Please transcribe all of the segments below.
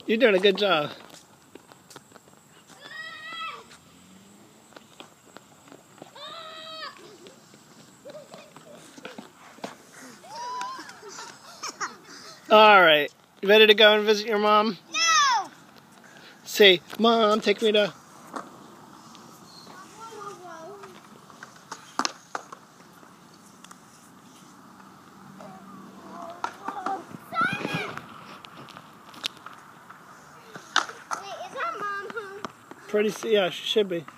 You're doing a good job. All right. You ready to go and visit your mom? No! Say, Mom, take me to... Pretty, yeah, she should be.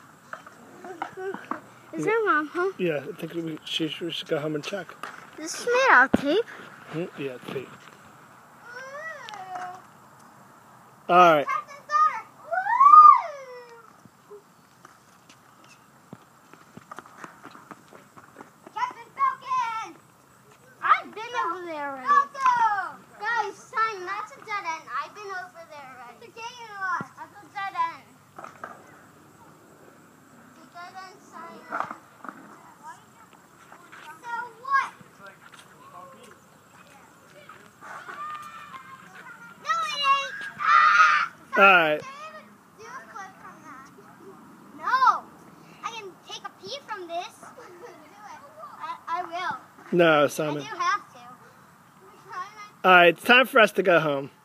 Is her mom home? Yeah, I think she should go home and check. Is this made out of tape? Yeah, tape. All right. Captain Falcon! I've been over there already. Guys, Simon, that's a dead end. I've been over there already. It's a dead end. That's a dead end. It's a dead end, Simon. So what? No, it ain't. Ah! All right. Do a clip from that. No. I can take a pee from this. Do it. I will. No, I Simon. do have to. All right, it's time for us to go home.